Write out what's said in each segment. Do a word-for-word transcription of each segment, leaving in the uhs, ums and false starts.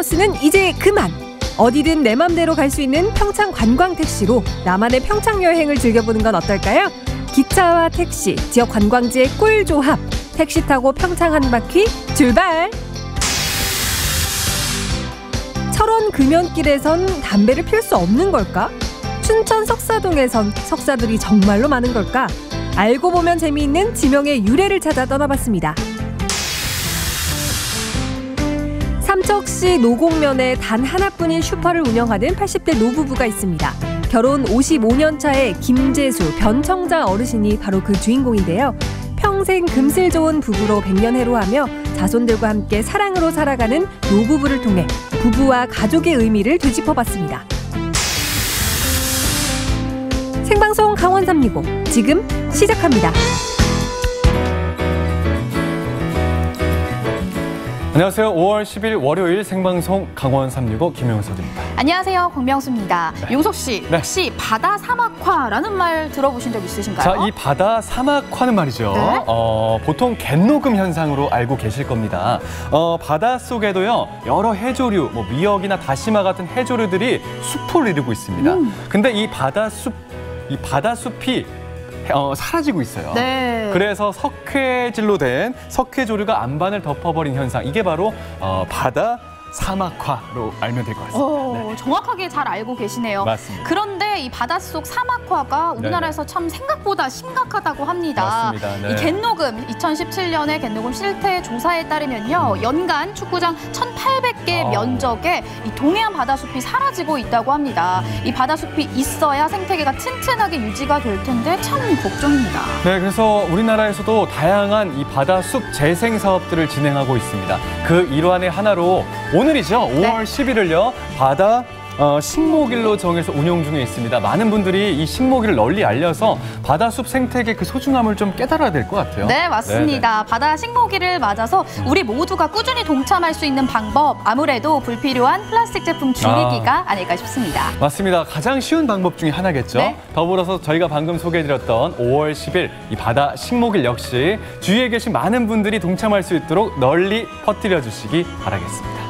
버스는 이제 그만! 어디든 내 맘대로 갈 수 있는 평창 관광택시로 나만의 평창 여행을 즐겨보는 건 어떨까요? 기차와 택시, 지역 관광지의 꿀조합. 택시 타고 평창 한 바퀴 출발! 철원 금연길에선 담배를 필 수 없는 걸까? 춘천 석사동에선 석사들이 정말로 많은 걸까? 알고 보면 재미있는 지명의 유래를 찾아 떠나봤습니다. 삼척시 노곡면에 단 하나뿐인 슈퍼를 운영하는 팔십 대 노부부가 있습니다. 결혼 오십오 년 차의 김재수, 변청자 어르신이 바로 그 주인공인데요. 평생 금슬 좋은 부부로 백년해로하며 자손들과 함께 사랑으로 살아가는 노부부를 통해 부부와 가족의 의미를 되짚어봤습니다. 생방송 강원 삼육오 지금 시작합니다. 안녕하세요. 오월 십일 월요일 생방송 강원 삼육오 김용석입니다. 안녕하세요. 박명수입니다. 네. 용석 씨, 네. 혹시 바다 사막화라는 말 들어보신 적 있으신가요? 자, 이 바다 사막화는 말이죠. 네? 어, 보통 갯녹음 현상으로 알고 계실 겁니다. 어, 바다 속에도요 여러 해조류, 뭐 미역이나 다시마 같은 해조류들이 숲을 이루고 있습니다. 음. 근데 이 바다 숲, 이 바다 숲이 어, 사라지고 있어요. 네. 그래서 석회질로 된 석회조류가 안반을 덮어버린 현상, 이게 바로 어, 바다 사막화로 알면 될 것 같습니다. 오, 네. 정확하게 잘 알고 계시네요. 맞습니다. 그런데 이 바닷속 사막화가 우리나라에서 참 생각보다 심각하다고 합니다. 맞습니다. 네. 이 갯녹음, 이천십칠 년에 갯녹음 실태 조사에 따르면요, 연간 축구장 천팔백 개 어. 면적에 이 동해안 바다숲이 사라지고 있다고 합니다. 이 바다숲이 있어야 생태계가 튼튼하게 유지가 될 텐데 참 걱정입니다. 네, 그래서 우리나라에서도 다양한 이 바다숲 재생 사업들을 진행하고 있습니다. 그 일환의 하나로 오늘이죠. 오월 십일을요. 바다 어, 식목일로 정해서 운영 중에 있습니다. 많은 분들이 이 식목일을 널리 알려서 바다숲 생태계 그 소중함을 좀 깨달아야 될 것 같아요. 네, 맞습니다. 네네. 바다 식목일을 맞아서 우리 모두가 꾸준히 동참할 수 있는 방법, 아무래도 불필요한 플라스틱 제품 줄이기가 아. 아닐까 싶습니다. 맞습니다. 가장 쉬운 방법 중에 하나겠죠. 네. 더불어서 저희가 방금 소개해드렸던 오월 십일 이 바다 식목일 역시 주위에 계신 많은 분들이 동참할 수 있도록 널리 퍼뜨려 주시기 바라겠습니다.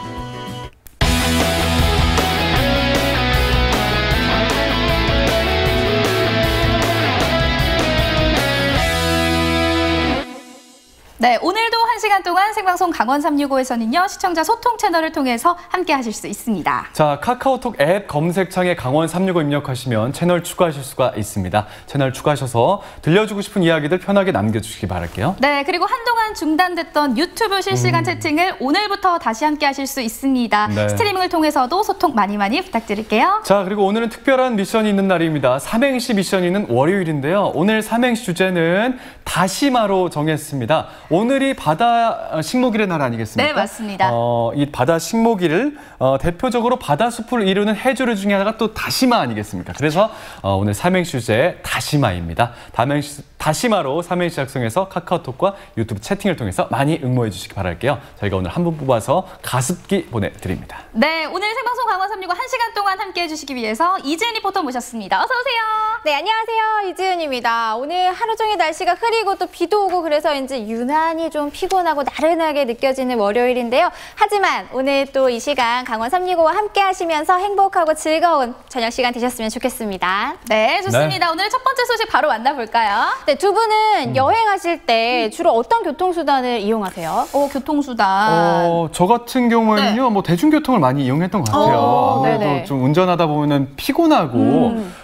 네, 오늘도 한 시간 동안 생방송 강원 삼육오에서는요, 시청자 소통 채널을 통해서 함께 하실 수 있습니다. 자, 카카오톡 앱 검색창에 강원 삼육오 입력하시면 채널 추가하실 수가 있습니다. 채널 추가하셔서 들려주고 싶은 이야기들 편하게 남겨주시기 바랄게요. 네, 그리고 한동안 중단됐던 유튜브 실시간 음. 채팅을 오늘부터 다시 함께 하실 수 있습니다. 네. 스트리밍을 통해서도 소통 많이 많이 부탁드릴게요. 자, 그리고 오늘은 특별한 미션이 있는 날입니다. 삼행시 미션이 있는 월요일인데요. 오늘 삼행시 주제는 다시마로 정했습니다. 오늘이 바다 식목일의 날 아니겠습니까? 네, 맞습니다. 어, 이 바다 식목일을 어, 대표적으로 바다숲을 이루는 해조류 중에 하나가 또 다시마 아니겠습니까? 그래서 어, 오늘 삼행시 주제 다시마입니다. 다행시, 다시마로 삼행시 작성해서 카카오톡과 유튜브 채팅을 통해서 많이 응모해 주시기 바랄게요. 저희가 오늘 한 분 뽑아서 가습기 보내드립니다. 네, 오늘 생방송 강원 삼육오 한 시간 동안 함께해 주시기 위해서 이지은 리포터 모셨습니다. 어서 오세요. 네, 안녕하세요. 이지은입니다. 오늘 하루 종일 날씨가 흐리고 또 비도 오고 그래서인지 유난히 좀 피곤하고 나른하게 느껴지는 월요일인데요. 하지만 오늘 또 이 시간 강원 삼육오와 함께 하시면서 행복하고 즐거운 저녁 시간 되셨으면 좋겠습니다. 네, 좋습니다. 네. 오늘 첫 번째 소식 바로 만나볼까요? 네, 두 분은 음. 여행하실 때 주로 어떤 교통수단을 이용하세요? 오, 교통수단. 어, 저 같은 경우에는요, 네. 뭐 대중교통을 많이 이용했던 것 같아요. 어, 아무래도 네네. 좀 운전하다 보면은 피곤하고 음.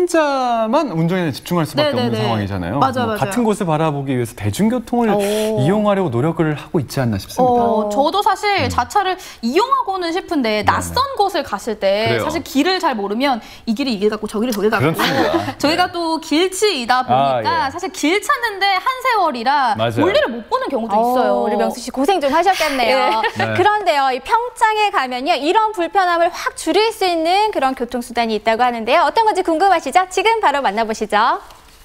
혼자만 운전에 집중할 수밖에 네네네. 없는 상황이잖아요. 맞아, 뭐 맞아요. 같은 곳을 바라보기 위해서 대중교통을 오. 이용하려고 노력을 하고 있지 않나 싶습니다. 어, 저도 사실 음. 자차를 이용하고는 싶은데 낯선 네네. 곳을 갔을 때 그래요. 사실 길을 잘 모르면 이 길이 이길 같고 저 길이 저 길 같고 저희가 네. 또 길치이다 보니까 아, 예. 사실 길 찾는데 한 세월이라 맞아요. 볼일을 못 보는 경우도 오, 있어요. 우리 명수 씨 고생 좀 하셨겠네요. 네. 그런데요, 이 평창에 가면요 이런 불편함을 확 줄일 수 있는 그런 교통수단이 있다고 하는데요. 어떤 건지 궁금하시죠? 지금 바로 만나보시죠.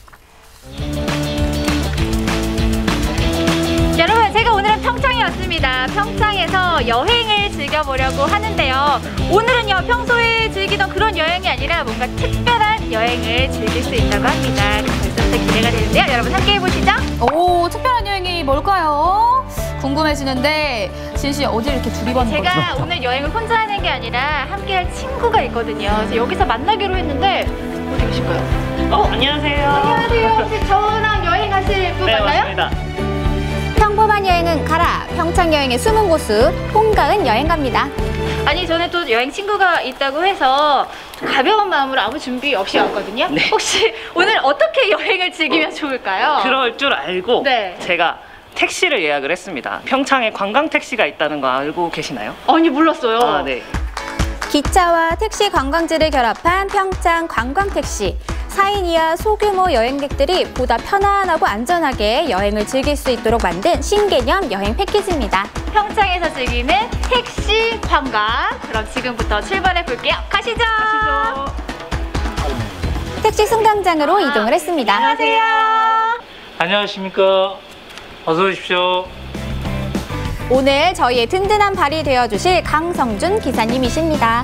여러분, 제가 오늘은 평창에 왔습니다. 평창에서 여행을 즐겨보려고 하는데요. 오늘은요, 평소에 즐기던 그런 여행이 아니라 뭔가 특별한 여행을 즐길 수 있다고 합니다. 벌써부터 기대가 되는데요. 여러분 함께 해보시죠. 오, 특별한 여행이 뭘까요? 궁금해지는데 지혜 씨 어디 이렇게 두리번거리죠? 제가 오늘 여행을 혼자 하는 게 아니라 함께할 친구가 있거든요. 그래서 여기서 만나기로 했는데 어디 계실까요? 어, 안녕하세요. 안녕하세요. 혹시 저랑 여행하실 분 네, 맞나요? 맞습니다. 평범한 여행은 가라. 평창 여행의 숨은 고수 홍가은 여행가입니다. 아니 저는 또 여행 친구가 있다고 해서 가벼운 마음으로 아무 준비 없이 왔거든요. 네. 혹시 오늘 어떻게 여행을 즐기면 좋을까요? 그럴 줄 알고 네. 제가 택시를 예약을 했습니다. 평창에 관광 택시가 있다는 거 알고 계시나요? 아니 몰랐어요. 아, 네. 기차와 택시 관광지를 결합한 평창 관광택시. 사 인 이하 소규모 여행객들이 보다 편안하고 안전하게 여행을 즐길 수 있도록 만든 신개념 여행 패키지입니다. 평창에서 즐기는 택시 관광. 그럼 지금부터 출발해 볼게요. 가시죠. 가시죠. 택시 승강장으로 이동을 했습니다. 안녕하세요. 안녕하십니까. 어서 오십시오. 오늘 저희의 든든한 발이 되어주실 강성준 기사님이십니다.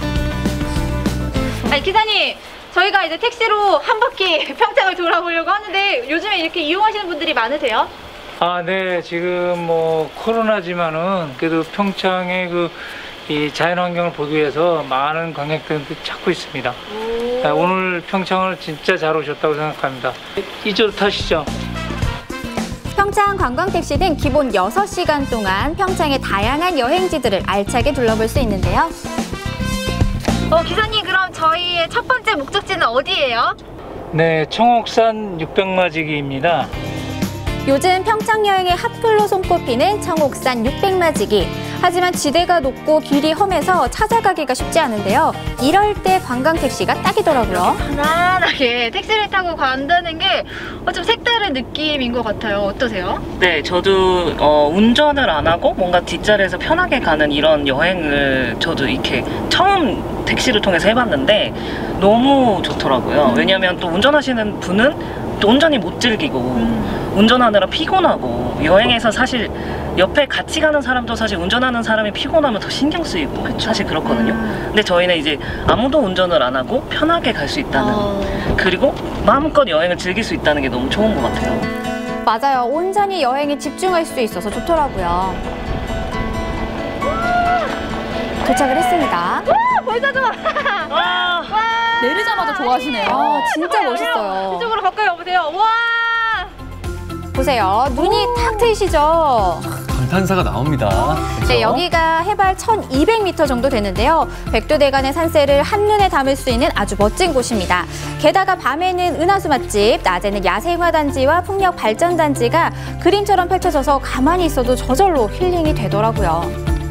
아니, 기사님. 저희가 이제 택시로 한 바퀴 평창을 돌아보려고 하는데 요즘에 이렇게 이용하시는 분들이 많으세요? 아, 네. 지금 뭐 코로나지만은 그래도 평창의 그 이 자연환경을 보기 위해서 많은 관광객들이 찾고 있습니다. 네, 오늘 평창을 진짜 잘 오셨다고 생각합니다. 이쪽으로 타시죠. 평창 관광택시는 기본 여섯 시간 동안 평창의 다양한 여행지들을 알차게 둘러볼 수 있는데요. 어, 기사님 그럼 저희의 첫 번째 목적지는 어디예요? 네, 청옥산 육백마지기입니다. 요즘 평창 여행의 핫플로 손꼽히는 청옥산 육백마지기. 하지만 지대가 높고 길이 험해서 찾아가기가 쉽지 않은데요. 이럴 때 관광택시가 딱이더라고요. 편안하게 택시를 타고 간다는 게 좀 색다른 느낌인 것 같아요. 어떠세요? 네, 저도 어, 운전을 안 하고 뭔가 뒷자리에서 편하게 가는 이런 여행을 저도 이렇게 처음 택시를 통해서 해봤는데 너무 좋더라고요. 음. 왜냐하면 또 운전하시는 분은 또 온전히 못 즐기고 음. 운전하느라 피곤하고 여행에서 사실 옆에 같이 가는 사람도 사실 운전하는 사람이 피곤하면 더 신경 쓰이고 그쵸. 사실 그렇거든요. 음. 근데 저희는 이제 아무도 운전을 안 하고 편하게 갈 수 있다는 어... 그리고 마음껏 여행을 즐길 수 있다는 게 너무 좋은 것 같아요. 맞아요. 온전히 여행에 집중할 수 있어서 좋더라고요. 도착을 했습니다. 와, 벌써 좋아. 와. 내리자마자 좋아하시네요. 아, 진짜 멋있어요. 이쪽으로 가까이 와보세요. 와. 보세요. 눈이 탁 트이시죠? 감탄사가 나옵니다. 그렇죠? 네, 여기가 해발 천이백 미터 정도 되는데요. 백두대간의 산세를 한눈에 담을 수 있는 아주 멋진 곳입니다. 게다가 밤에는 은하수 맛집, 낮에는 야생화단지와 풍력발전단지가 그림처럼 펼쳐져서 가만히 있어도 저절로 힐링이 되더라고요.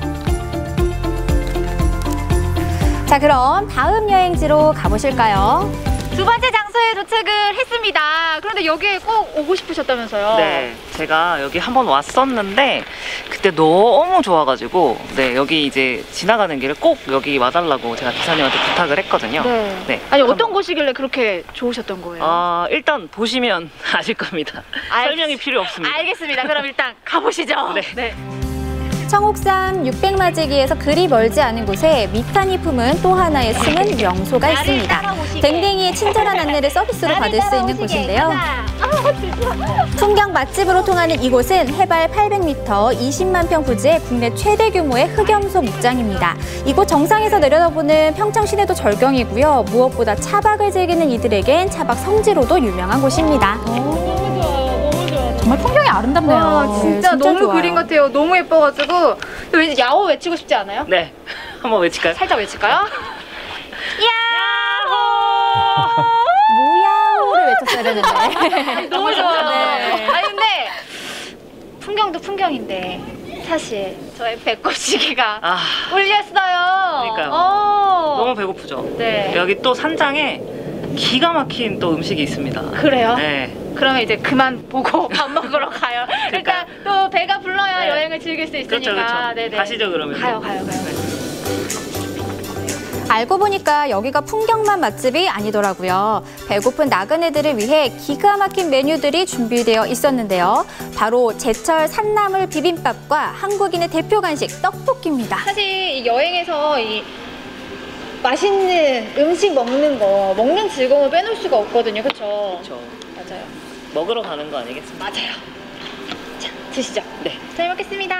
자, 그럼 다음 여행지로 가보실까요? 두 번째 장소에 도착을 했습니다. 그런데 여기에 꼭 오고 싶으셨다면서요? 네, 제가 여기 한번 왔었는데 그때 너무 좋아가지고 네 여기 이제 지나가는 길에 꼭 여기 와달라고 제가 기사님한테 부탁을 했거든요. 네. 네. 아니 그럼, 어떤 곳이길래 그렇게 좋으셨던 거예요? 아 일단 보시면 아실 겁니다. 알... 설명이 필요 없습니다. 알겠습니다. 그럼 일단 가보시죠. 네. 네. 청옥산 육백마지기에서 그리 멀지 않은 곳에 미타니 품은 또 하나의 숨은 명소가 있습니다. 댕댕이의 친절한 안내를 서비스로 받을 수 있는 곳인데요. 풍경 맛집으로 통하는 이곳은 해발 팔백 미터, 이십만 평 부지의 국내 최대 규모의 흑염소 목장입니다. 이곳 정상에서 내려다보는 평창 시내도 절경이고요. 무엇보다 차박을 즐기는 이들에겐 차박 성지로도 유명한 곳입니다. 정말 풍경이 아름답네요. 와, 진짜, 네, 진짜 너무 좋아요. 그림 같아요. 너무 예뻐가지고 왠지 야호 외치고 싶지 않아요? 네, 한번 외칠까요? 살짝 외칠까요? 야호! 뭐야호를 외쳤어야 되는데. 너무 좋아요. 네. 아니 근데 풍경도 풍경인데 사실 저의 배꼽시계가 아, 울렸어요. 그러니까요. 어. 너무 배고프죠? 네. 여기 또 산장에 기가 막힌 또 음식이 있습니다. 그래요? 네. 그러면 이제 그만 보고 밥 먹으러 가요. 일단 또 배가 불러야 네. 여행을 즐길 수 있으니까. 그렇죠, 그렇죠. 네네. 가시죠 그러면. 가요, 가요, 가요. 알고 보니까 여기가 풍경만 맛집이 아니더라고요. 배고픈 나그네들을 위해 기가 막힌 메뉴들이 준비되어 있었는데요. 바로 제철 산나물 비빔밥과 한국인의 대표 간식 떡볶이입니다. 사실 이 여행에서 이 맛있는 음식 먹는 거, 먹는 즐거움을 빼놓을 수가 없거든요. 그렇죠? 그렇죠. 맞아요. 먹으러 가는 거 아니겠습니까? 맞아요. 자, 드시죠. 네. 잘 먹겠습니다.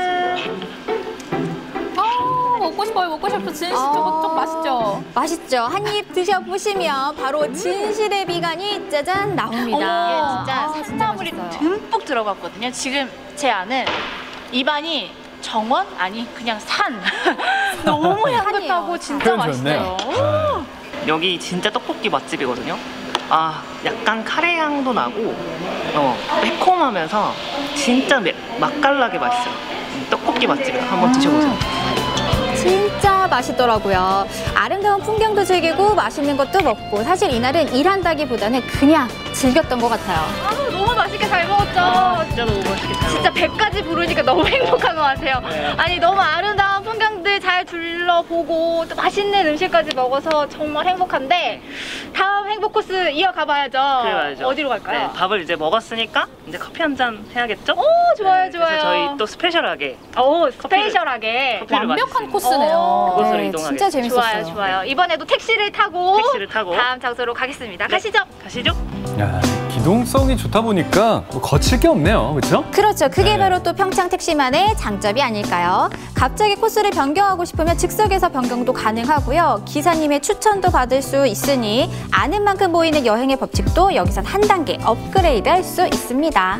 아, 먹고 싶어요. 먹고 싶어. 진실 저거 좀 맛있죠? 맛있죠. 한 입 드셔보시면 바로 진실의 비간이 짜잔 나옵니다. 이게 진짜 산나물이 듬뿍 들어갔거든요. 지금 제 안은 입안이 정원? 아니 그냥 산. 너무 향긋하고 진짜 맛있어요. 여기 진짜 떡볶이 맛집이거든요. 아, 약간 카레 향도 나고 어, 매콤하면서 진짜 매, 맛깔나게 맛있어요. 떡볶이 맛집이에요. 한번 드셔보세요. 진짜 맛있더라고요. 아름다운 풍경도 즐기고 맛있는 것도 먹고 사실 이날은 일한다기보다는 그냥 즐겼던 것 같아요. 아, 너무 맛있게 잘 먹었죠. 아, 진짜 너무 맛있게 잘 진짜 배까지 부르니까 너무 행복한 것 같아요. 네. 아니 너무 아름다운 풍경들 잘 둘러보고 또 맛있는 음식까지 먹어서 정말 행복한데 다음 행복 코스 이어가 봐야죠. 그래 봐야죠. 어디로 갈까요? 네, 밥을 이제 먹었으니까 이제 커피 한 잔 해야겠죠? 오 좋아요 네, 좋아요. 그래서 저희 또 스페셜하게 오 스페셜하게 커피를 완벽한 마실 수 있는 코스네요. 그곳으로 네, 이동하겠습니다. 진짜 재밌었어요. 좋아요 좋아요. 이번에도 택시를 타고 택시를 타고 다음 장소로 가겠습니다. 네. 가시죠. 가시죠. 야, 기동성이 좋다 보니까 뭐 거칠 게 없네요. 그렇죠? 그렇죠. 그게 네. 바로 또 평창 택시만의 장점이 아닐까요? 갑자기 코스를 변경하고 싶으면 즉석에서 변경도 가능하고요. 기사님의 추천도 받을 수 있으니 아는 만큼 보이는 여행의 법칙도 여기선 한 단계 업그레이드 할 수 있습니다.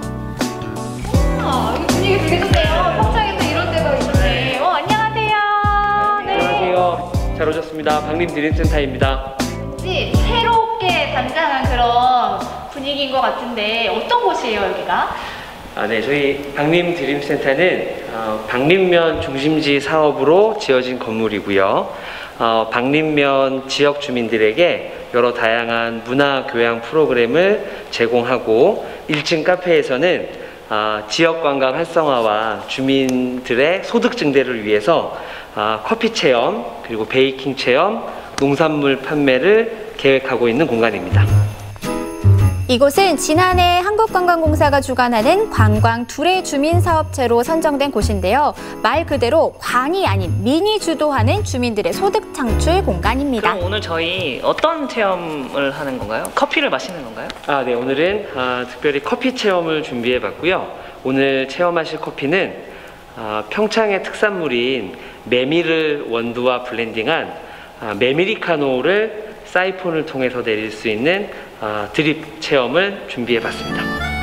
아, 여기 분위기 되게 좋네요. 평창에도 이런 데가 있네. 어, 안녕하세요. 네. 안녕하세요. 잘 오셨습니다. 박림 드림센터입니다. 왠지 새롭게 단장한 그런 분위기인 것 같은데 어떤 곳이에요, 여기가? 아, 네, 저희 박림 드림센터는 어, 박림면 중심지 사업으로 지어진 건물이고요. 어, 박림면 지역 주민들에게 여러 다양한 문화 교양 프로그램을 제공하고 일 층 카페에서는 어, 지역 관광 활성화와 주민들의 소득 증대를 위해서 어, 커피 체험, 그리고 베이킹 체험, 농산물 판매를 계획하고 있는 공간입니다. 이곳은 지난해 한국관광공사가 주관하는 관광 두레 주민사업체로 선정된 곳인데요. 말 그대로 관이 아닌 민이 주도하는 주민들의 소득 창출 공간입니다. 그럼 오늘 저희 어떤 체험을 하는 건가요? 커피를 마시는 건가요? 아, 네, 오늘은 아, 특별히 커피 체험을 준비해 봤고요. 오늘 체험하실 커피는 아, 평창의 특산물인 메밀을 원두와 블렌딩한 아, 메밀리카노를 사이폰을 통해서 내릴 수 있는 아, 드립 체험을 준비해 봤습니다.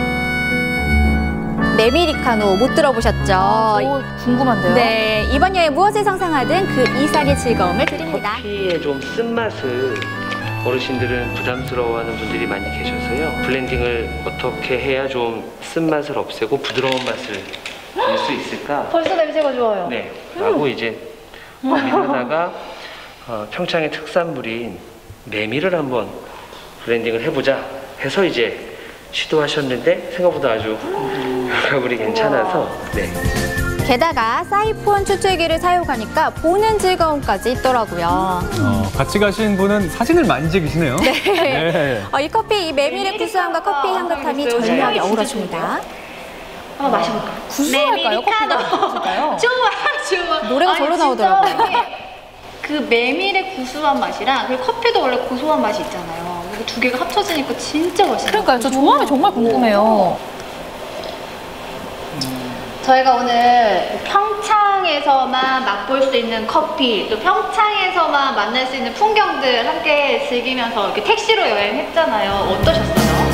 메밀리카노 못 들어보셨죠? 오, 궁금한데요? 네, 이번 여행 무엇을 상상하든 그 이상의 즐거움을 드립니다. 커피의 좀 쓴맛을 어르신들은 부담스러워하는 분들이 많이 계셔서요. 블렌딩을 어떻게 해야 좀 쓴맛을 없애고 부드러운 맛을 낼 수 있을까? 벌써 냄새가 좋아요. 네, 라고 이제 고민하다가 어, 평창의 특산물인 메밀을 한번 블렌딩을 해보자 해서 이제 시도하셨는데 생각보다 아주 결과물이 괜찮아서 네. 게다가 사이폰 추출기를 사용하니까 보는 즐거움까지 있더라고요. 어, 같이 가신 분은 사진을 많이 찍으시네요. 네. 네. 어, 이 커피, 이 메밀의 구수함과 커피 향긋함이 절묘하게 어우러집니다. 한번 마셔볼까요? 구수할까요? 커피가 구수할까요? 좋아, 좋아. 노래가 절로 나오더라고요. 그 메밀의 구수한 맛이랑 그리고 커피도 원래 고소한 맛이 있잖아요. 이거 두 개가 합쳐지니까 진짜 맛있어요. 그러니까요. 저 조합이 정말 궁금해요. 저희가 오늘 평창에서만 맛볼 수 있는 커피, 또 평창에서만 만날 수 있는 풍경들 함께 즐기면서 이렇게 택시로 여행했잖아요. 어떠셨어요?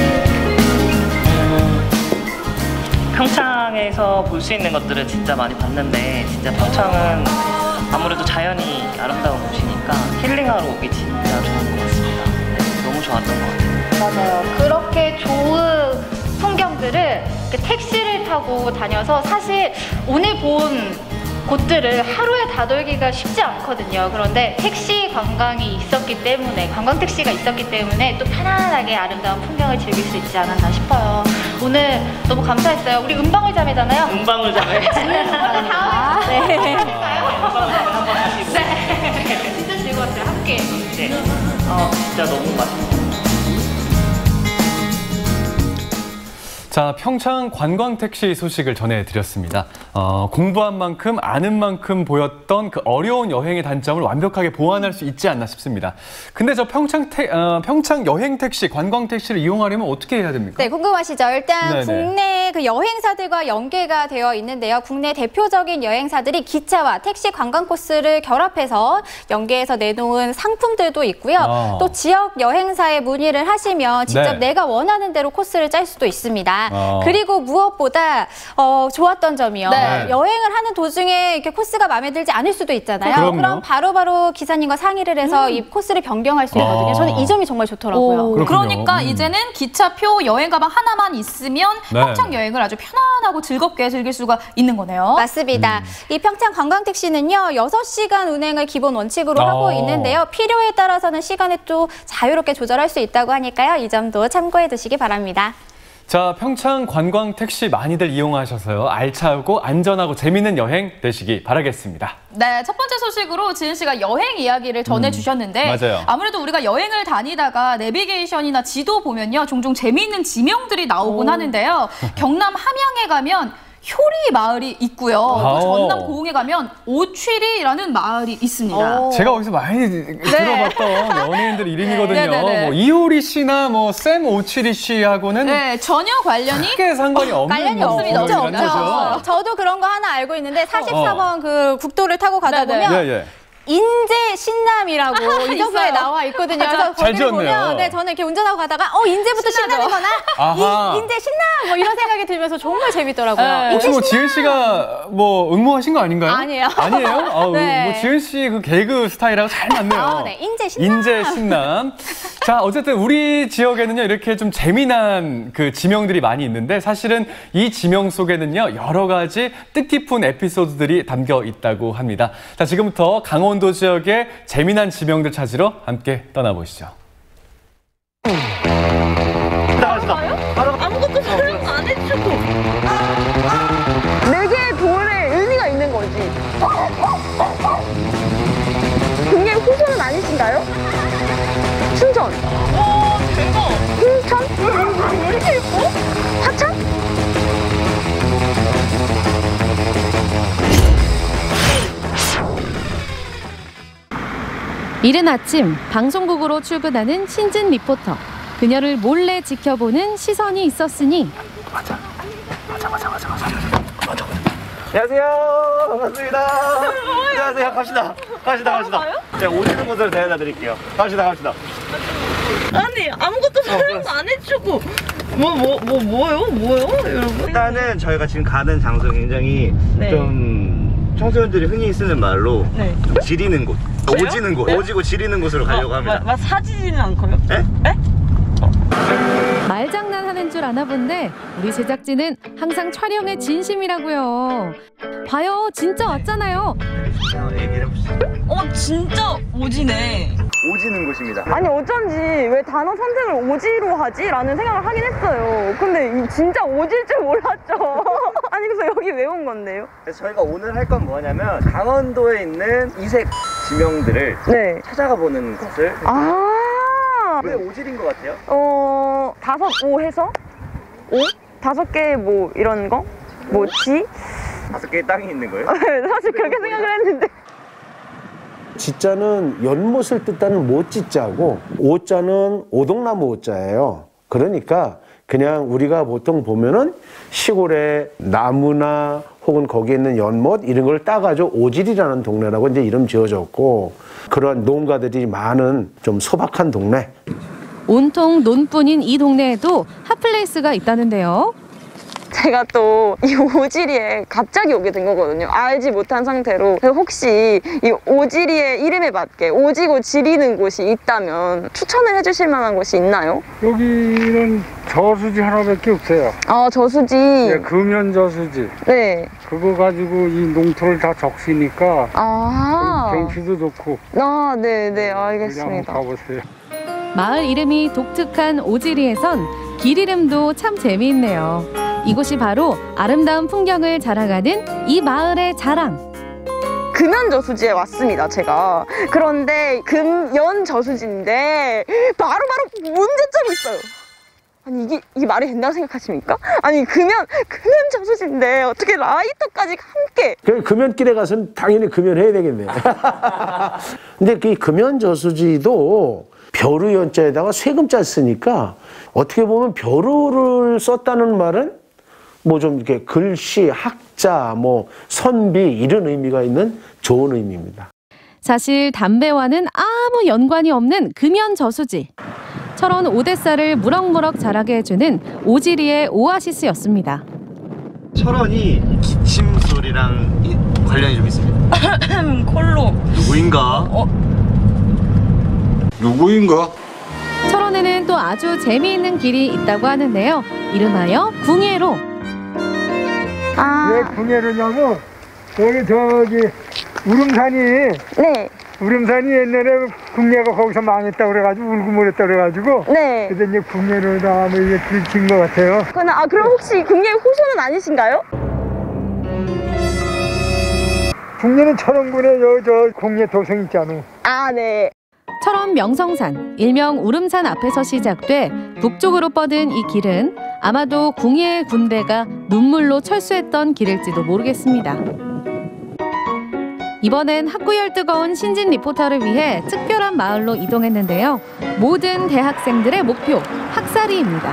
평창에서 볼 수 있는 것들을 진짜 많이 봤는데 진짜 평창은 아무래도 자연이 아름다운 곳이니까 힐링하러 오기 진짜 좋은 것 같습니다. 네, 너무 좋았던 것 같아요. 맞아요. 그렇게 좋은 풍경들을 이렇게 택시를 타고 다녀서 사실 오늘 본 곳들을 하루에 다 돌기가 쉽지 않거든요. 그런데 택시 관광이 있었기 때문에, 관광 택시가 있었기 때문에 또 편안하게 아름다운 풍경을 즐길 수 있지 않았나 싶어요. 오늘 너무 감사했어요. 우리 은방울 자매잖아요. 은방울 자매. 다음에 네. 네. 진짜 즐거웠어요. 함께. 네. 어, 진짜 너무 맛있어요. 자, 평창 관광택시 소식을 전해드렸습니다. 어, 공부한 만큼 아는 만큼 보였던 그 어려운 여행의 단점을 완벽하게 보완할 수 있지 않나 싶습니다. 근데 저 평창, 태, 어, 평창 여행택시, 관광택시를 이용하려면 어떻게 해야 됩니까? 네, 궁금하시죠? 일단 네네. 국내 그 여행사들과 연계가 되어 있는데요. 국내 대표적인 여행사들이 기차와 택시 관광 코스를 결합해서 연계해서 내놓은 상품들도 있고요. 아. 또 지역 여행사에 문의를 하시면 직접 네. 내가 원하는 대로 코스를 짤 수도 있습니다. 아. 그리고 무엇보다 어, 좋았던 점이요. 네. 여행을 하는 도중에 이렇게 코스가 마음에 들지 않을 수도 있잖아요. 그럼요. 그럼 바로바로 기사님과 상의를 해서 음. 이 코스를 변경할 수 있거든요. 아. 저는 이 점이 정말 좋더라고요. 오, 그렇군요. 그러니까 음. 이제는 기차표, 여행 가방 하나만 있으면 네. 평창 여행을 아주 편안하고 즐겁게 즐길 수가 있는 거네요. 맞습니다. 음. 이 평창 관광택시는요, 여섯 시간 운행을 기본 원칙으로 아. 하고 있는데요. 필요에 따라서는 시간을 또 자유롭게 조절할 수 있다고 하니까요. 이 점도 참고해 두시기 바랍니다. 자, 평창 관광택시 많이들 이용하셔서요. 알차고 안전하고 재미있는 여행 되시기 바라겠습니다. 네, 첫 번째 소식으로 지은 씨가 여행 이야기를 전해주셨는데 음, 맞아요. 아무래도 우리가 여행을 다니다가 내비게이션이나 지도 보면요. 종종 재미있는 지명들이 나오곤 오. 하는데요. 경남 함양에 가면 효리 마을이 있고요. 또 아오. 전남 고흥에 가면 오취리라는 마을이 있습니다. 오. 제가 어디서 많이 들어봤던 연예인들 이름이거든요. 네네네. 뭐 이효리 씨나 뭐 샘 오칠이 씨하고는 네, 전혀 관련이 크게 상관이 없는 관련이 뭐 없습니다. 없죠, 분들이라는 없죠. 거죠. 저도 그런 거 하나 알고 있는데 사십사 번 그 국도를 타고 가다 네네. 보면 예, 예. 인제 신남이라고 인터뷰에 있어요. 나와 있거든요. 그래서 잘 거기를 지었네요. 보면 네, 저는 이렇게 운전하고 가다가 어 인제부터 신나죠? 신남이구나. 아하. 인, 인제 신남 뭐 이런 생각이 들면서 정말 재밌더라고요. 네. 혹시 뭐 지은 씨가 뭐 응모하신 거 아닌가요? 아니에요. 아니에요? 아, 네. 뭐 지은 씨 그 개그 스타일하고 잘 맞네요. 아, 네. 인제 신남. 인제 신남. 자, 어쨌든 우리 지역에는요, 이렇게 좀 재미난 그 지명들이 많이 있는데 사실은 이 지명 속에는요, 여러 가지 뜻깊은 에피소드들이 담겨 있다고 합니다. 자, 지금부터 강원도 지역의 재미난 지명들 찾으러 함께 떠나보시죠. 아무것도 설명 안 해주고 내게 돌에 의미가 있는 거지. 그게 호소는 아니신가요? 춘천. 오 대박. 홍천? 왜 이렇게 예뻐? 하천? 이른 아침 방송국으로 출근하는 신진 리포터. 그녀를 몰래 지켜보는 시선이 있었으니 맞아. 맞아, 맞아, 맞아, 맞아. 맞아. 안녕하세요. 반갑습니다. 안녕하세요. 갑시다. 갑시다, 갑시다. 제가 오시는 곳으로 데려다 드릴게요. 갑시다, 갑시다. 아니 아무것도 설명도 안 해주고 뭐 뭐 뭐 뭐, 뭐요? 뭐요? 여러분? 일단은 저희가 지금 가는 장소 굉장히 네. 좀 청소년들이 흔히 쓰는 말로 네. 좀 지리는 곳, 그래요? 오지는 곳, 네? 오지고 지리는 곳으로 가려고 아, 합니다. 막, 막 사지지는 않고요? 네? 네? 말장난하는 줄 아나 본데 우리 제작진은 항상 촬영에 진심이라고요. 봐요, 진짜 왔잖아요. 얘기를 해보시죠. 어 진짜 오지네. 오지는 곳입니다. 아니 어쩐지 왜 단어 선택을 오지로 하지? 라는 생각을 하긴 했어요. 근데 이 진짜 오질 줄 몰랐죠. 아니 그래서 여기 왜 온 건데요? 그래서 저희가 오늘 할 건 뭐냐면 강원도에 있는 이색 지명들을 네. 찾아가 보는 것을. 아. 왜 오질인 것 같아요? 어 다섯 오 해서 오 다섯 개 뭐 이런 거 뭐지? 다섯 개의 땅이 있는 거예요? 사실 그렇게 생각을 했는데. 지자는 연못을 뜻하는 못지자고 오자는 오동나무 오자예요. 그러니까 그냥 우리가 보통 보면은 시골에 나무나 혹은 거기에 있는 연못 이런 걸 따가지고 오질이라는 동네라고 이제 이름 지어졌고 그런 농가들이 많은 좀 소박한 동네. 온통 논뿐인 이 동네에도 핫플레이스가 있다는데요. 제가 또 이 오지리에 갑자기 오게 된 거거든요. 알지 못한 상태로. 혹시 이 오지리의 이름에 맞게 오지고 지리는 곳이 있다면 추천을 해주실 만한 곳이 있나요? 여기는 저수지 하나밖에 없어요. 아 저수지. 네, 금연 저수지. 네. 그거 가지고 이 농토를 다 적시니까 아. 경치도 좋고. 아, 네, 네, 그냥 알겠습니다. 한번 가보세요. 마을 이름이 독특한 오지리에선 길 이름도 참 재미있네요. 이곳이 바로 아름다운 풍경을 자랑하는 이 마을의 자랑. 금연 저수지에 왔습니다, 제가. 그런데 금연 저수지인데 바로바로 문제점이 있어요. 아니 이게 이게 말이 된다고 생각하십니까? 아니 금연 금연 저수지인데 어떻게 라이터까지 함께? 그 금연길에 가서는 당연히 금연해야 되겠네. 근데 그 금연 저수지도 벼루 연자에다가 세금자 쓰니까 어떻게 보면 벼루를 썼다는 말은 뭐 좀 이렇게 글씨, 학자, 뭐 선비 이런 의미가 있는 좋은 의미입니다. 사실 담배와는 아무 연관이 없는 금연 저수지. 철원 오대살을 무럭무럭 자라게 해주는 오지리의 오아시스였습니다. 철원이 기침 소리랑 관련이 좀 있습니다. 콜로. 누구인가? 어? 누구인가? 철원에는 또 아주 재미있는 길이 있다고 하는데요. 이름하여 궁예로. 아. 왜 궁예로냐고? 여기 저기 우름산이 네. 우름산이 옛날에 궁예가 거기서 망했다 그래가지고 울고물었다 그래가지고 네. 그래서 이제 궁예로다 뭐 이게 들킨 것 같아요. 그러나 아 그럼 혹시 궁예 호소는 아니신가요? 궁예는 철원군에 저 궁예 도성 있잖아. 아 네. 철원 명성산, 일명 우름산 앞에서 시작돼 북쪽으로 뻗은 이 길은 아마도 궁예의 군대가 눈물로 철수했던 길일지도 모르겠습니다. 이번엔 학구열 뜨거운 신진 리포터를 위해 특별한 마을로 이동했는데요. 모든 대학생들의 목표, 학살이입니다.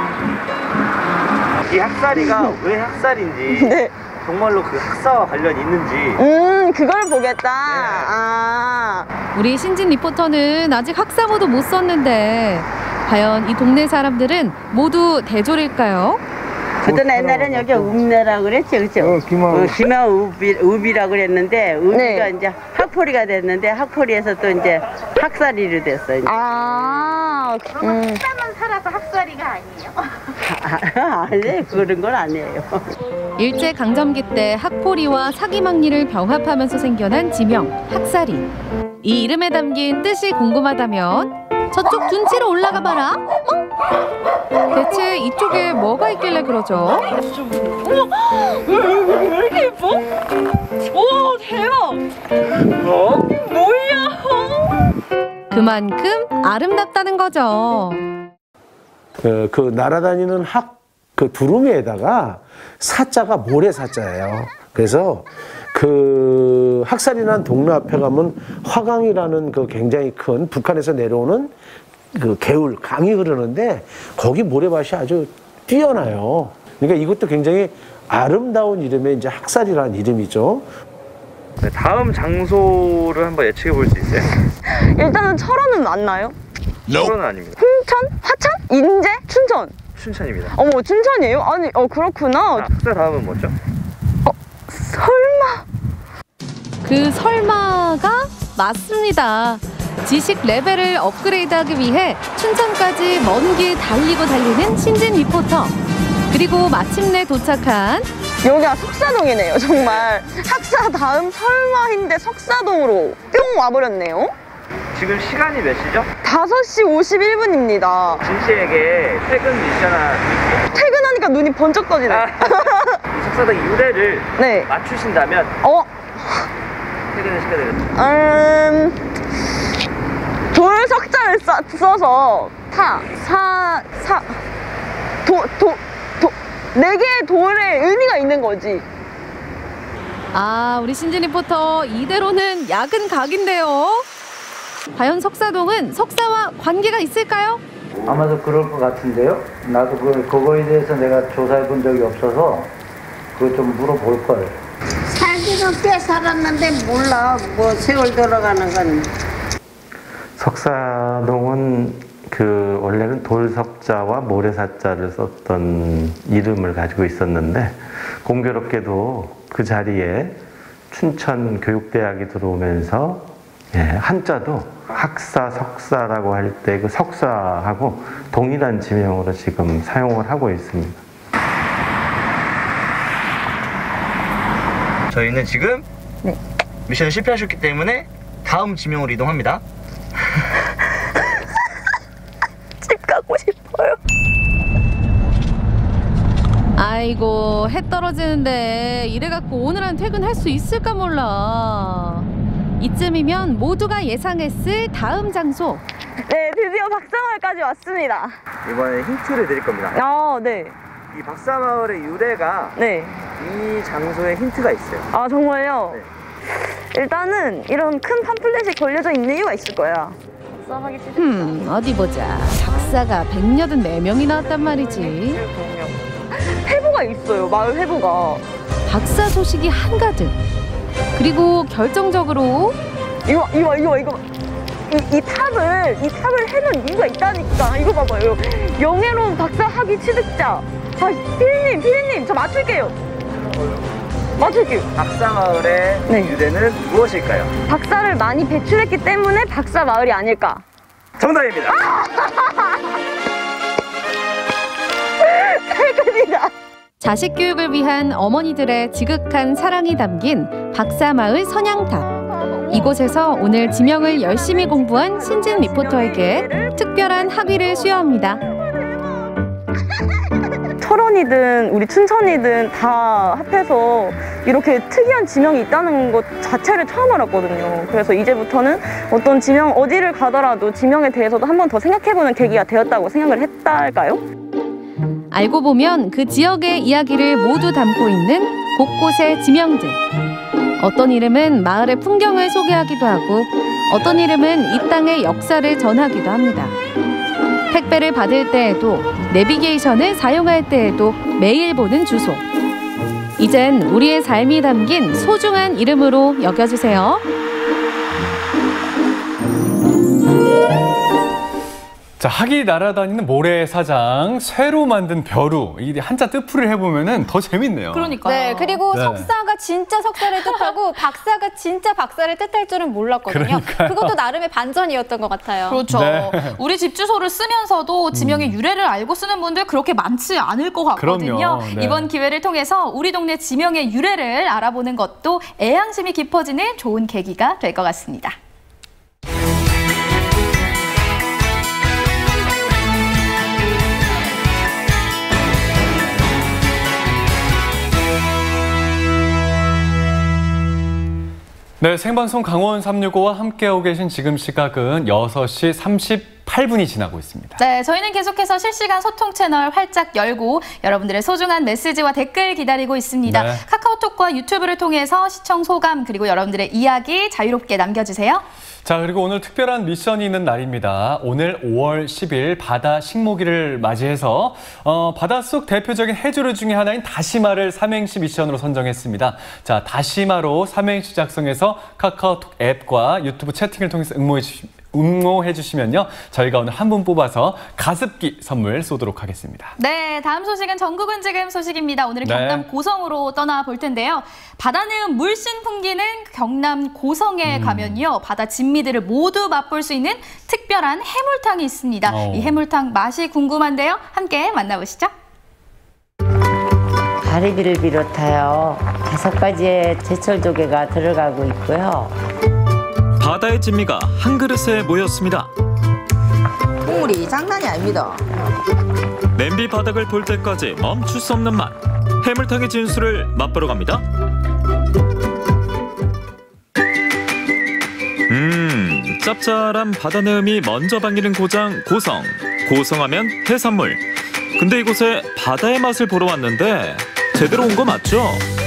이 학살이가 왜 학살인지 네. 정말로 그 학사와 관련이 있는지 음 그걸 보겠다. 네. 아. 우리 신진 리포터는 아직 학사모도 못 썼는데 과연 이 동네 사람들은 모두 대졸일까요? 그전 옛날엔 여기 읍내라고 그랬지, 그죠? 어, 김하. 어, 김하읍이, 읍이라고 그랬는데, 읍이가 네. 이제 학포리가 됐는데, 학포리에서 또 이제 학살이로 됐어요. 아. 음. 식사만 살아서 학살이가 아니에요? 아, 아니, 그런 건 아니에요. 일제 강점기 때 학포리와 사기막리를 병합하면서 생겨난 지명, 학살이. 이 이름에 담긴 뜻이 궁금하다면 저쪽 둔치로 올라가 봐라. 어? 대체 이쪽에 뭐가 있길래 그러죠? 어머! 왜, 왜, 왜 이렇게 예뻐? 오, 대박! 어? 뭐야? 그만큼 아름답다는 거죠. 그, 그 날아다니는 학, 그 두루미에다가 사자가 모래사자예요. 그래서 그 학살이 난 동네 앞에 가면 화강이라는 그 굉장히 큰 북한에서 내려오는 그 개울, 강이 흐르는데 거기 모래밭이 아주 뛰어나요. 그러니까 이것도 굉장히 아름다운 이름의 이제 학살이라는 이름이죠. 네, 다음 장소를 한번 예측해 볼 수 있어요? 일단은 철원은 맞나요? 철원은 아닙니다. 홍천? 화천? 인제? 춘천? 춘천입니다. 어머 춘천이에요? 아니 어 그렇구나. 아, 학살 다음은 뭐죠? 설마? 그 설마가 맞습니다. 지식 레벨을 업그레이드하기 위해 춘천까지 먼 길 달리고 달리는 신진 리포터. 그리고 마침내 도착한 여기가 석사동이네요. 정말 학사 다음 설마인데 석사동으로 뿅 와버렸네요. 지금 시간이 몇 시죠? 다섯 시 오십일 분입니다. 진 씨에게 퇴근 미션 하나 드릴게요. 퇴근하니까 눈이 번쩍 떠지네. 아, 이 석사동 유래를 네. 맞추신다면 어? 퇴근을 시켜드렸습니다. 음... 돌 석자를 써, 써서 타, 사, 사, 도, 도, 도, 네 개의 돌에 의미가 있는 거지. 아, 우리 신진 리포터 이대로는 야근 각인데요. 과연 석사동은 석사와 관계가 있을까요? 아마도 그럴 것 같은데요. 나도 그, 그거에 대해서 내가 조사해 본 적이 없어서 그거 좀 물어볼 걸. 살기는 꽤 살았는데 몰라. 뭐 세월 돌아가는 건. 석사동은 그 원래는 돌석자와 모래사자를 썼던 이름을 가지고 있었는데 공교롭게도 그 자리에 춘천 교육대학이 들어오면서 예, 한자도 학사, 석사라고 할 때 그 석사하고 동일한 지명으로 지금 사용을 하고 있습니다. 저희는 지금 네. 미션을 실패하셨기 때문에 다음 지명으로 이동합니다. 집 가고 싶어요. 아이고, 해 떨어지는데 이래갖고 오늘 안 퇴근할 수 있을까 몰라. 이쯤이면 모두가 예상했을 다음 장소, 네, 드디어 박사마을까지 왔습니다. 이번에 힌트를 드릴 겁니다. 아, 네. 이 박사마을의 유래가 네. 이 장소에 힌트가 있어요. 아, 정말요? 네. 일단은 이런 큰 팜플렛이 걸려져 있는 이유가 있을 거야. 박사하기 싫다. 음, 어디 보자. 박사가 백여든네 명이 나왔단 말이지. 해부가 있어요, 마을 해부가. 박사 소식이 한가득. 그리고 결정적으로 이거, 이거, 이거, 이거. 이, 이 탑을, 이 탑을 해놓은 이유가 있다니까. 이거 봐봐요. 영예로운 박사 학위 취득자. 아, 피디님, 피디님, 저 맞출게요. 맞출게요. 박사마을의 네. 유래는 무엇일까요? 박사를 많이 배출했기 때문에 박사마을이 아닐까. 정답입니다. 탈근이다. 자식 교육을 위한 어머니들의 지극한 사랑이 담긴 박사마을 선양탑. 이곳에서 오늘 지명을 열심히 공부한 신진 리포터에게 특별한 학위를 수여합니다. 철원이든 우리 춘천이든 다 합해서 이렇게 특이한 지명이 있다는 것 자체를 처음 알았거든요. 그래서 이제부터는 어떤 지명, 어디를 가더라도 지명에 대해서도 한 번 더 생각해보는 계기가 되었다고 생각을 했달까요? 알고 보면 그 지역의 이야기를 모두 담고 있는 곳곳의 지명들. 어떤 이름은 마을의 풍경을 소개하기도 하고 어떤 이름은 이 땅의 역사를 전하기도 합니다. 택배를 받을 때에도 내비게이션을 사용할 때에도 매일 보는 주소. 이젠 우리의 삶이 담긴 소중한 이름으로 여겨주세요. 자, 학이 날아다니는 모래사장, 쇠로 만든 벼루. 이 한자 뜻풀이를 해보면 더 재밌네요. 그러니까. 네, 그리고 네. 석사가 진짜 석사를 뜻하고 박사가 진짜 박사를 뜻할 줄은 몰랐거든요. 그러니까요. 그것도 나름의 반전이었던 것 같아요. 그렇죠. 네. 우리 집 주소를 쓰면서도 지명의 유래를 알고 쓰는 분들 그렇게 많지 않을 것 같거든요. 그럼요. 네. 이번 기회를 통해서 우리 동네 지명의 유래를 알아보는 것도 애향심이 깊어지는 좋은 계기가 될 것 같습니다. 네, 생방송 강원 삼육오와 함께하고 계신 지금 시각은 여섯 시 삼십팔 분이 지나고 있습니다. 네, 저희는 계속해서 실시간 소통 채널 활짝 열고 여러분들의 소중한 메시지와 댓글 기다리고 있습니다. 네. 카카오톡과 유튜브를 통해서 시청 소감 그리고 여러분들의 이야기 자유롭게 남겨주세요. 자, 그리고 오늘 특별한 미션이 있는 날입니다. 오늘 오월 십일 바다 식모기를 맞이해서 어, 바닷속 대표적인 해조류 중에 하나인 다시마를 삼행시 미션으로 선정했습니다. 자, 다시마로 삼행시 작성해서 카카오톡 앱과 유튜브 채팅을 통해서 응모해 주시, 응모해 주시면요. 저희가 오늘 한 분 뽑아서 가습기 선물 쏘도록 하겠습니다. 네, 다음 소식은 전국은 지금 소식입니다. 오늘은 네. 경남 고성으로 떠나볼 텐데요. 바다는 물씬 풍기는 경남 고성에 음. 가면요. 바다 진미들을 모두 맛볼 수 있는 특별한 해물탕이 있습니다. 어. 이 해물탕 맛이 궁금한데요. 함께 만나보시죠. 가리비를 비롯하여 다섯 가지의 제철 조개가 들어가고 있고요. 바다의 진미가 한 그릇에 모였습니다. 국물이 장난이 아닙니다. 냄비 바닥을 볼 때까지 멈출 수 없는 맛. 해물탕의 진수를 맛보러 갑니다. 음, 짭짤한 바다 내음이 먼저 반기는 고장 고성. 고성하면 해산물. 근데 이곳에 바다의 맛을 보러 왔는데 제대로 온 거 맞죠?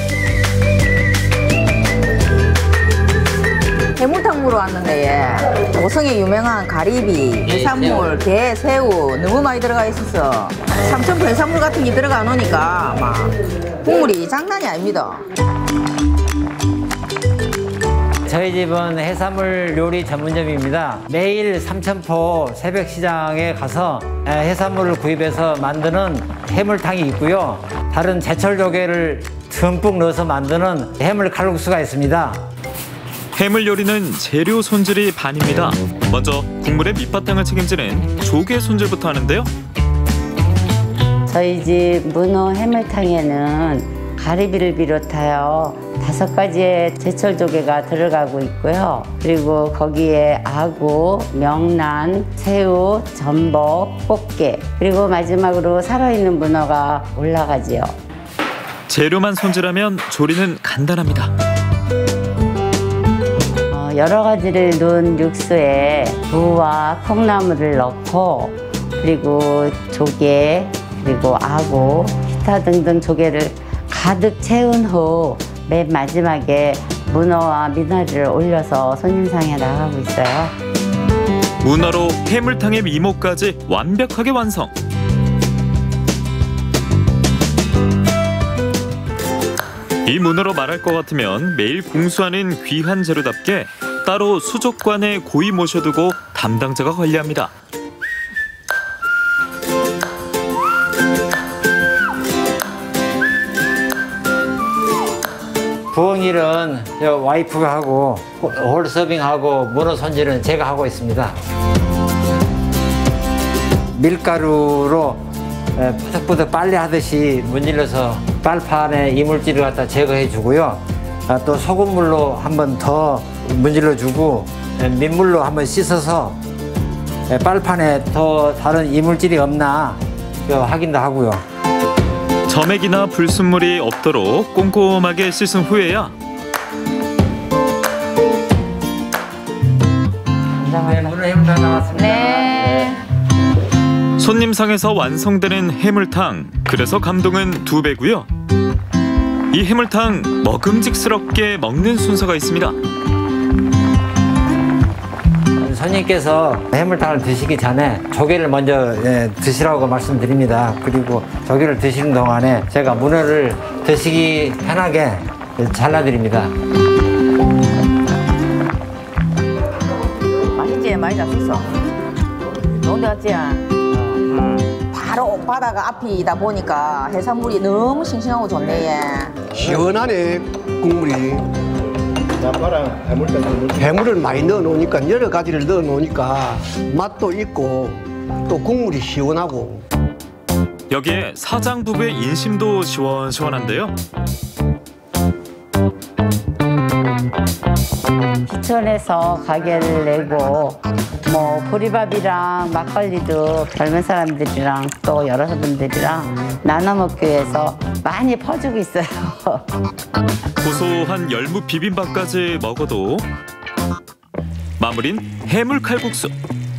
해물탕 보러 왔는데 고성에 유명한 가리비, 해산물, 게, 새우 너무 많이 들어가 있었어. 삼천포 해산물 같은 게 들어가 놓으니까 막 국물이 장난이 아닙니다. 저희 집은 해산물 요리 전문점입니다. 매일 삼천포 새벽시장에 가서 해산물을 구입해서 만드는 해물탕이 있고요. 다른 제철 조개를 듬뿍 넣어서 만드는 해물 칼국수가 있습니다. 해물 요리는 재료 손질이 반입니다. 먼저 국물의 밑바탕을 책임지는 조개 손질부터 하는데요. 저희 집 문어 해물탕에는 가리비를 비롯하여 다섯 가지의 제철 조개가 들어가고 있고요. 그리고 거기에 아구, 명란, 새우, 전복, 꽃게, 그리고 마지막으로 살아있는 문어가 올라가지요. 재료만 손질하면 조리는 간단합니다. 여러 가지를 넣은 육수에 무와 콩나물을 넣고 그리고 조개 그리고 아구 기타 등등 조개를 가득 채운 후 맨 마지막에 문어와 미나리를 올려서 손님상에 나가고 있어요. 문어로 해물탕의 미모까지 완벽하게 완성. 이 문어로 말할 것 같으면 매일 공수하는 귀한 재료답게 따로 수족관에 고이 모셔두고 담당자가 관리합니다. 부엉일은 와이프가 하고 홀 서빙하고 문어 손질은 제가 하고 있습니다. 밀가루로 푸득푸득 빨래 하듯이 문질러서 빨판에 이물질을 갖다 제거해 주고요. 또 소금물로 한 번 더 문질러 주고 민물로 한번 씻어서 빨판에 더 다른 이물질이 없나 확인도 하고요. 점액이나 불순물이 없도록 꼼꼼하게 씻은 후에야 네, 문어 해물탕 나왔습니다. 네. 손님상에서 완성되는 해물탕, 그래서 감동은 두 배고요. 이 해물탕 먹음직스럽게 먹는 순서가 있습니다. 손님께서 해물탕을 드시기 전에 조개를 먼저 예, 드시라고 말씀드립니다. 그리고 조개를 드시는 동안에 제가 문어를 드시기 편하게 잘라드립니다. 맛있지? 많이 잡혔어. 좋은 데 갔지? 바로 바다가 앞이다 보니까 해산물이 너무 싱싱하고 좋네. 얘. 시원하네 국물이. 나빠랑 해물탕 해물을 많이 넣어 놓으니까 여러 가지를 넣어 놓으니까 맛도 있고 또 국물이 시원하고. 여기에 사장 부부의 인심도 시원시원한데요. 시촌에서 가게를 내고 뭐 보리밥이랑 막걸리도 젊은 사람들이랑 또 여러분들이랑 나눠 먹기 위해서 많이 퍼주고 있어요. 고소한 열무 비빔밥까지 먹어도 마무리는 해물 칼국수.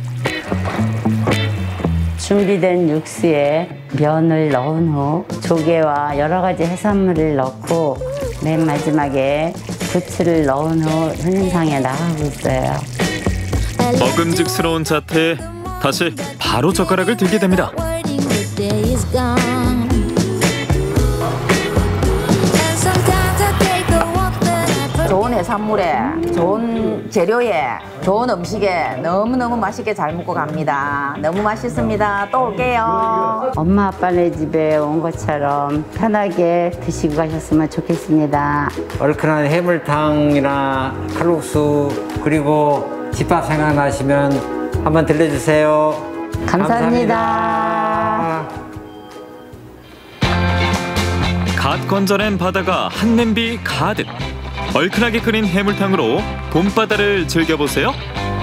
준비된 육수에 면을 넣은 후 조개와 여러 가지 해산물을 넣고 맨 마지막에 부추를 넣은 후 손님상에 나가고 있어요. 먹음직스러운 자태에 다시 바로 젓가락을 들게 됩니다. 좋은 해산물에, 좋은 재료에, 좋은 음식에 너무너무 맛있게 잘 먹고 갑니다. 너무 맛있습니다. 또 올게요. 엄마 아빠네 집에 온 것처럼 편하게 드시고 가셨으면 좋겠습니다. 얼큰한 해물탕이나 칼국수 그리고 집밥 생각나시면 한번 들려주세요. 감사합니다. 감사합니다. 갓 건져낸 바다가 한 냄비 가득. 얼큰하게 끓인 해물탕으로 봄바다를 즐겨보세요.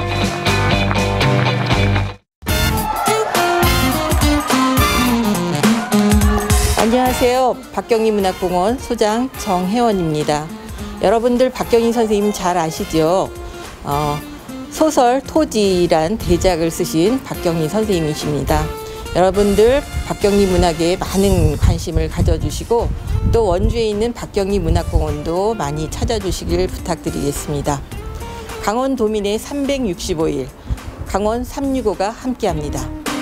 안녕하세요. 박경리 문학공원 소장 정혜원입니다. 여러분들 박경리 선생님 잘 아시죠? 어, 소설 토지란 대작을 쓰신 박경리 선생님이십니다. 여러분들 박경리 문학에 많은 관심을 가져주시고 또 원주에 있는 박경리 문학공원도 많이 찾아주시길 부탁드리겠습니다. 강원도민의 삼백육십오 일, 강원 삼백육십오가 함께합니다.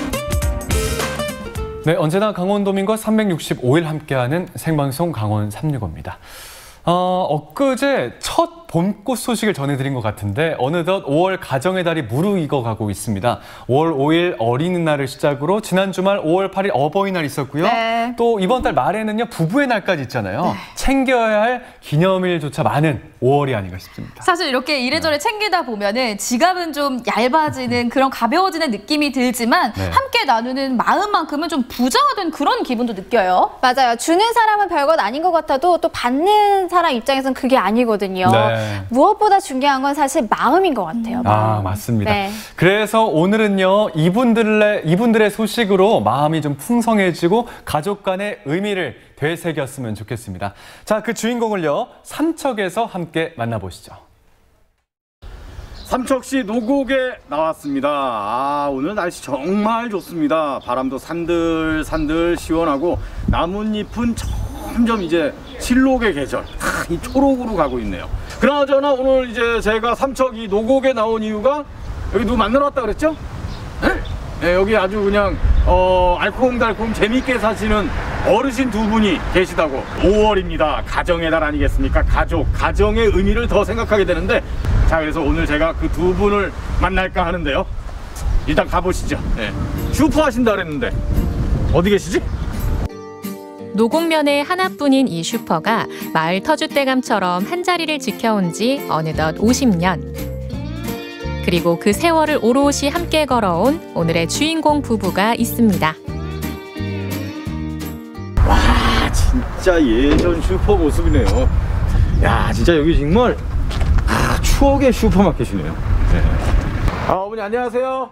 네, 언제나 강원도민과 삼백육십오 일 함께하는 생방송 강원 삼백육십오입니다. 어, 엊그제 첫 봄꽃 소식을 전해드린 것 같은데 어느덧 오월 가정의 달이 무르익어가고 있습니다. 오월 오일 어린이날을 시작으로 지난 주말 오월 팔일 어버이날 있었고요. 네. 또 이번 달 말에는요 부부의 날까지 있잖아요. 네. 챙겨야 할 기념일조차 많은 오월이 아닌가 싶습니다. 사실 이렇게 이래저래 챙기다 보면은 지갑은 좀 얇아지는 그런 가벼워지는 느낌이 들지만 네. 함께 나누는 마음만큼은 좀 부자가 된 그런 기분도 느껴요. 맞아요. 주는 사람은 별것 아닌 것 같아도 또 받는 사람 입장에서는 그게 아니거든요. 네. 무엇보다 중요한 건 사실 마음인 것 같아요. 마음. 아, 맞습니다. 네. 그래서 오늘은요, 이분들의, 이분들의 소식으로 마음이 좀 풍성해지고 가족 간의 의미를 되새겼으면 좋겠습니다. 자, 그 주인공을요, 삼척에서 함께 만나보시죠. 삼척시 노곡에 나왔습니다. 아, 오늘 날씨 정말 좋습니다. 바람도 산들산들 시원하고 나뭇잎은 점점 이제 실록의 계절, 아, 이 초록으로 가고 있네요. 그나저나 오늘 이제 제가 삼척 이 노곡에 나온 이유가 여기 누구 만나러 왔다 그랬죠? 네? 네, 여기 아주 그냥 어, 알콩달콩 재밌게 사시는 어르신 두 분이 계시다고. 오월입니다. 가정의 달 아니겠습니까? 가족, 가정의 의미를 더 생각하게 되는데, 자, 그래서 오늘 제가 그 두 분을 만날까 하는데요. 일단 가보시죠. 네. 슈퍼 하신다 그랬는데 어디 계시지? 노곡면에 하나뿐인 이 슈퍼가 마을 터줏대감처럼 한자리를 지켜온 지 어느덧 오십 년. 그리고 그 세월을 오롯이 함께 걸어온 오늘의 주인공 부부가 있습니다. 와, 진짜 예전 슈퍼 모습이네요. 야, 진짜 여기 정말 아, 추억의 슈퍼마켓이네요. 네. 아, 어머니 안녕하세요.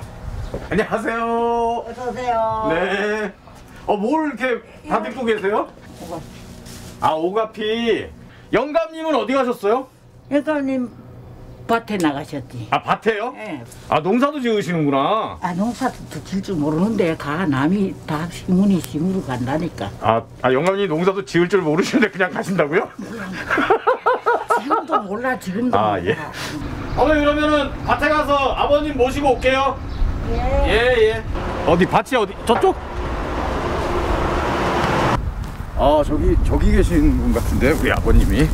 안녕하세요. 어서 오세요. 네. 어, 뭘 이렇게 다 듣고 계세요? 아, 오가피. 영감님은 어디 가셨어요? 영감님 밭에 나가셨지. 아, 밭에요? 네. 아, 농사도 지으시는구나. 아, 농사도 질 줄 모르는데 가 남이 다 시문이 시무로 간다니까. 아, 아, 영감님 농사도 지을 줄 모르시는데 그냥 가신다고요? 지금도 몰라, 지금도 아, 몰라. 예. 어머니 그러면은 밭에 가서 아버님 모시고 올게요. 예. 예, 예. 어디 밭이 어디? 저쪽? 아, 저기 저기 계신 분 같은데 우리 아버님이.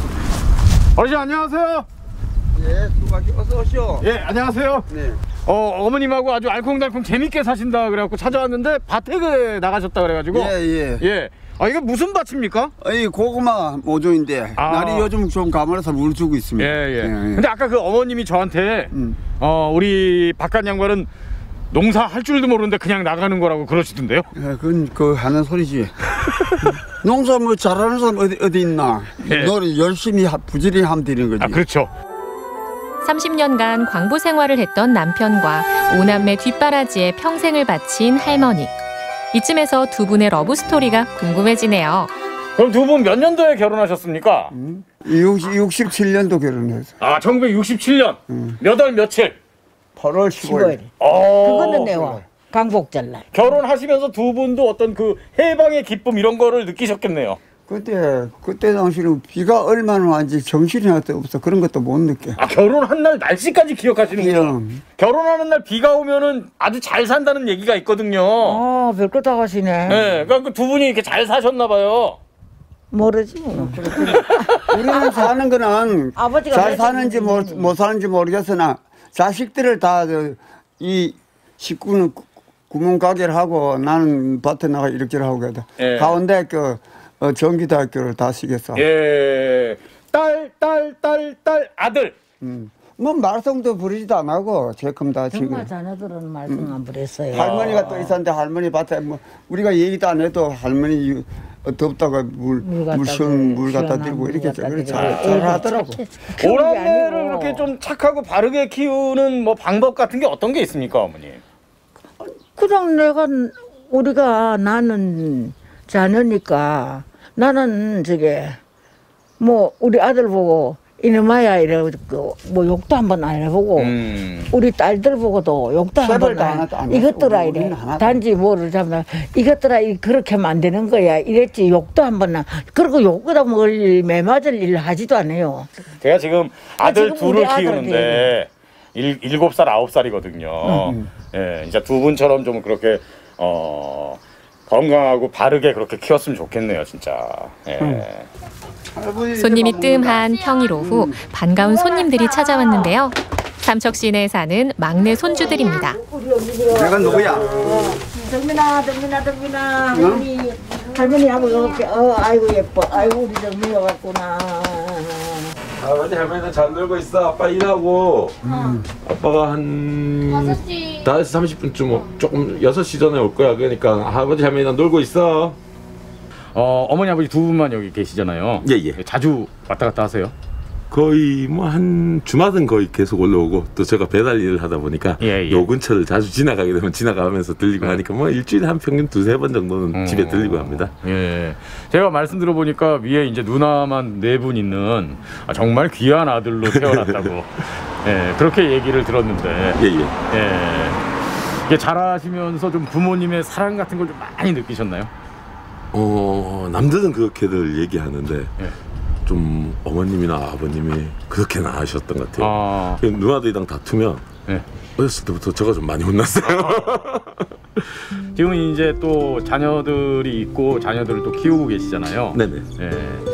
어르신 안녕하세요. 예, 수고하시 어서 오시오. 예, 안녕하세요. 네. 어, 어머님하고 아주 알콩달콩 재밌게 사신다 그래갖고 찾아왔는데 밭에 그 나가셨다 그래가지고. 예, 예. 예. 아, 이게 무슨 밭입니까? 이 고구마 모종인데 아. 날이 요즘 좀 가물어서 물 주고 있습니다. 예, 예. 근데 아까 그 어머님이 저한테 음. 어, 우리 바깥 양반은 농사 할 줄도 모르는데 그냥 나가는 거라고 그러시던데요? 예, 그건 그 하는 소리지. 농사 뭐 잘하는 사람 어디 어디 있나? 예. 노래 열심히 하, 부지런히 하면 되는 거지. 아, 그렇죠. 삼십 년간 광부 생활을 했던 남편과 오남매 뒷바라지에 평생을 바친 할머니. 이쯤에서 두 분의 러브스토리가 궁금해지네요. 그럼 두 분 몇 년도에 결혼하셨습니까? 음? 육십칠 년도 결혼했어. 아, 천구백육십칠 년. 음. 몇 월 며칠? 팔월 십오일. 어, 그거는 내와 강복절날. 결혼하시면서 두 분도 어떤 그 해방의 기쁨 이런 거를 느끼셨겠네요. 그때 그때 당시는 비가 얼마나 왔는지 정신이 하나도 없어. 그런 것도 못 느껴. 아, 결혼한 날 날씨까지 기억하시는군요. 결혼하는 날 비가 오면은 아주 잘 산다는 얘기가 있거든요. 아, 별거 다 하시네. 네, 그러니까 두 분이 이렇게 잘 사셨나 봐요. 모르지 뭐. 우리는 사는 거는 아버지가 잘 사는지 못, 못 사는지 모르겠으나 자식들을 다 이 식구는 구멍가게를 하고 나는 밭에 나가 이렇게 하고 가다. 예. 가운데 그 어, 전기대학교를 다 시켰어. 예. 딸, 딸, 딸, 딸, 아들. 음. 뭐 말썽도 부리지도 안 하고 제금 다 지금. 정말 자녀들은 말씀 안 부렸어요. 할머니가 또 있었는데 할머니 밭에 뭐 우리가 얘기도 안 해도 할머니 덥다가 물 물시원 물 갖다 드리고 이렇게 그래 잘, 잘 하더라고. 오남매를 이렇게 좀 착하고 바르게 키우는 뭐 방법 같은 게 어떤 게 있습니까, 어머니? 그냥 내가 우리가 나는 자녀니까 나는 저게 뭐 우리 아들 보고 이놈아야 이래고 뭐 욕도 한번 안 해보고 음. 우리 딸들 보고도 욕도 한번 안 해. 이것들아 이래 단지 뭐를 잡나 이것들아 그렇게 하면 안 되는 거야 이랬지 욕도 한번 안 그리고 욕보다 뭘 매맞을 일 하지도 않아요. 제가 지금 아들 아, 지금 둘을 우리 아들 키우는데 일, 일곱 살 아홉 살이거든요. 음. 예, 진짜 두 분처럼 좀 그렇게 어 건강하고 바르게 그렇게 키웠으면 좋겠네요, 진짜. 예. 음. 손님이 뜸한 평일 오후 반가운 손님들이 찾아왔는데요. 삼척 시내에 사는 막내 손주들입니다. 내가 누구야? 덕민아, 덕민아, 덕민아. 할머니, 할머니하고 이렇게 어, 아이고 예뻐. 아이고 우리 덕민이 왔구나. 아버지 할머니는 잘 놀고 있어. 아빠 일하고 음. 아빠가 한 다섯 시 삼십 분쯤 조금 여섯 시 전에 올 거야. 그러니까 아버지 할머니는 놀고 있어. 어, 어머니 아버지 두 분만 여기 계시잖아요. 예, 예. 자주 왔다 갔다 하세요? 거의 뭐 한 주말은 거의 계속 올라오고 또 제가 배달 일을 하다 보니까 예, 예. 요 근처를 자주 지나가게 되면 지나가면서 들리고 음. 하니까 뭐 일주일에 한 평균 두세 번 정도는 음. 집에 들리고 합니다. 예. 제가 말씀 들어보니까 위에 이제 누나만 네 분 있는 아, 정말 귀한 아들로 태어났다고. 예, 그렇게 얘기를 들었는데. 예, 예. 예. 이게 자라시면서 좀 부모님의 사랑 같은 걸 좀 많이 느끼셨나요? 어, 남들은 그렇게들 얘기하는데 예. 좀 어머님이나 아버님이 그렇게는 안 하셨던 것 같아요. 아. 누나들이랑 다투면 예. 어렸을 때부터 제가 좀 많이 혼났어요. 지금은 이제 또 자녀들이 있고 자녀들을 또 키우고 계시잖아요. 네네. 예.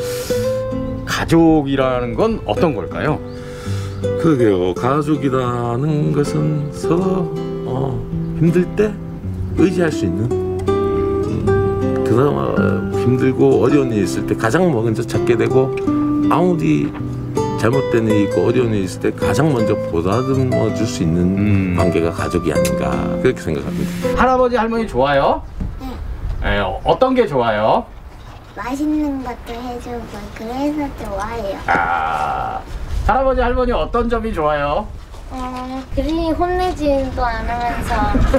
가족이라는 건 어떤 걸까요? 그러게요. 가족이라는 것은 서로 어, 힘들 때 의지할 수 있는 음, 그나마 힘들고 어려운 일이 있을 때 가장 먼저 찾게 되고 아무리 잘못된 일이 있고 어려운 일이 있을 때 가장 먼저 보다듬어 줄 수 있는 음. 관계가 가족이 아닌가 그렇게 생각합니다. 할아버지 할머니 좋아요? 네. 예, 어떤 게 좋아요? 맛있는 것도 해주고 그래서 좋아요. 아, 할아버지 할머니 어떤 점이 좋아요? 어, 그리 혼내지도 않으면서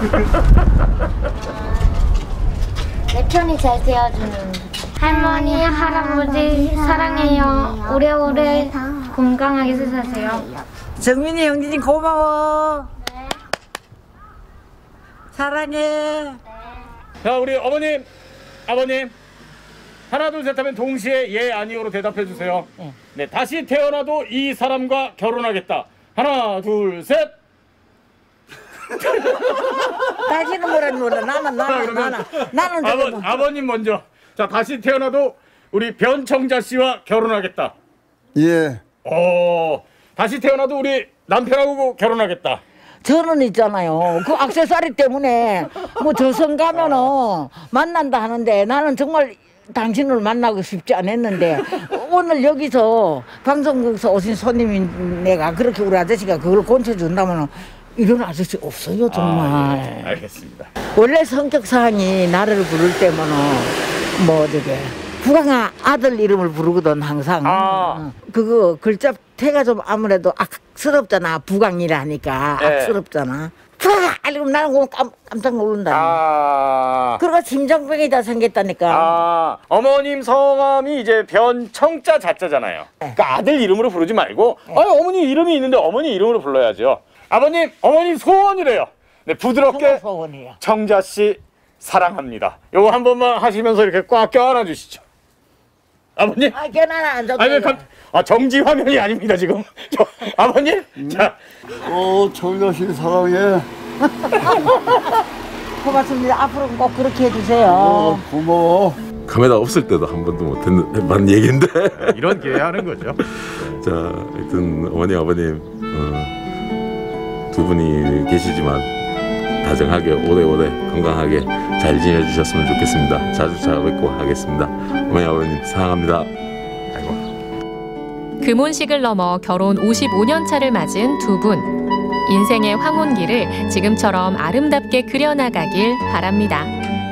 어, 내 편이 잘 되어주는. 할머니, 할아버지 사랑해요. 오래오래 건강하게 사세요. 정민이 형님 고마워. 네. 사랑해. 자, 우리 어머님, 아버님 하나 둘 셋 하면 동시에 예 아니오로 대답해 주세요. 네. 네, 다시 태어나도 이 사람과 결혼하겠다. 하나 둘 셋. 다시는 뭐라니 뭐라. 나는 나는 나는 나는 아버, 뭐. 아버님 먼저. 자, 다시 태어나도 우리 변청자 씨와 결혼하겠다. 예. 어, 다시 태어나도 우리 남편하고 결혼하겠다. 저는 있잖아요. 그 액세서리 때문에 뭐 저성 가면은 만난다 하는데 나는 정말 당신을 만나고 싶지 않았는데 오늘 여기서 방송국에서 오신 손님인 내가 그렇게 우리 아저씨가 그걸 권쳐준다면 이런 아저씨 없어요 정말. 아, 예. 알겠습니다. 원래 성격사항이 나를 부를 때면은 뭐 저게 부강아 아들 이름을 부르거든 항상. 아. 그거 글자 태가 좀 아무래도 악스럽잖아. 부강이라 하니까 네. 악스럽잖아. 부강아 이러면 나는 깜, 깜짝 놀란다. 아. 그러고 심장병이 다 생겼다니까. 아, 어머님 성함이 이제 변청자 자자잖아요. 네. 그러니까 아들 이름으로 부르지 말고 네. 아니, 어머니 이름이 있는데 어머니 이름으로 불러야죠. 아버님, 어머님 소원이래요. 네, 부드럽게 청자 씨 사랑합니다. 요거 한 번만 하시면서 이렇게 꽉 껴안아 주시죠. 아버님? 아, 껴안아 안 아니, 감, 아, 정지 화면이 아닙니다, 지금. 저, 아버님? 음. 자. 어, 청자 씨 사랑해. 고맙습니다. 앞으로 꼭 그렇게 해주세요. 어, 고마워. 카메라 없을 때도 한 번도 못 했는 얘기인데. 이런 기회 하는 거죠. 자, 하여튼 어머니, 아버님, 어, 두 분이 계시지만 다정하게 오래오래 건강하게 잘 지내주셨으면 좋겠습니다. 자주 찾아뵙고 하겠습니다. 어머니 아버님 사랑합니다. 아이고. 금혼식을 넘어 결혼 오십오 년 차를 맞은 두 분. 인생의 황혼기를 지금처럼 아름답게 그려나가길 바랍니다.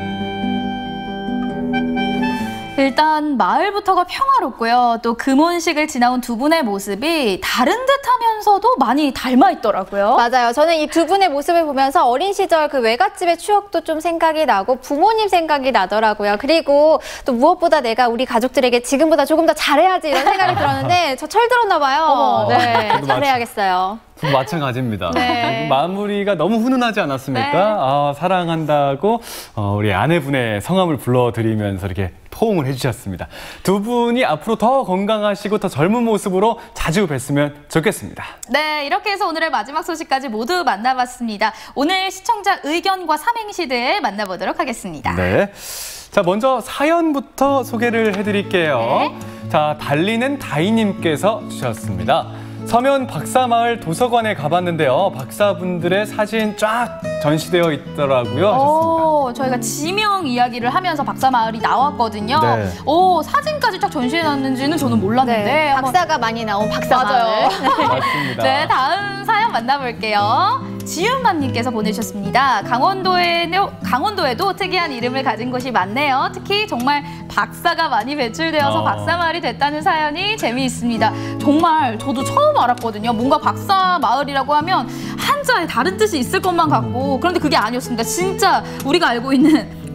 일단 마을부터가 평화롭고요. 또 금혼식을 지나온 두 분의 모습이 다른 듯하면서도 많이 닮아 있더라고요. 맞아요. 저는 이 두 분의 모습을 보면서 어린 시절 그 외갓집의 추억도 좀 생각이 나고 부모님 생각이 나더라고요. 그리고 또 무엇보다 내가 우리 가족들에게 지금보다 조금 더 잘해야지 이런 생각이 들었는데 저 철들었나 봐요. 어머. 네, 잘해야겠어요. 마찬가지입니다. 네. 마무리가 너무 훈훈하지 않았습니까? 네. 아, 사랑한다고 어, 우리 아내분의 성함을 불러드리면서 이렇게 포옹을 해주셨습니다. 두 분이 앞으로 더 건강하시고 더 젊은 모습으로 자주 뵀으면 좋겠습니다. 네, 이렇게 해서 오늘의 마지막 소식까지 모두 만나봤습니다. 오늘 시청자 의견과 삼행시들 만나보도록 하겠습니다. 네. 자, 먼저 사연부터 소개를 해드릴게요. 네. 자, 달리는 다이님께서 주셨습니다. 서면 박사마을 도서관에 가봤는데요. 박사분들의 사진 쫙 전시되어 있더라고요. 오, 저희가 지명 이야기를 하면서 박사마을이 나왔거든요. 네. 오, 사진까지 쫙 전시해놨는지는 저는 몰랐는데. 네, 한번... 박사가 많이 나온 박사마을. 맞아요. 맞습니다. 네, 다음 사연 만나볼게요. 지윤맘님께서 보내주셨습니다. 강원도에도, 강원도에도 특이한 이름을 가진 곳이 많네요. 특히 정말 박사가 많이 배출되어서 어. 박사마을이 됐다는 사연이 재미있습니다. 정말 저도 처음 알았거든요. 뭔가 박사마을이라고 하면 한자에 다른 뜻이 있을 것만 같고 그런데 그게 아니었습니다. 진짜 우리가 알고 있는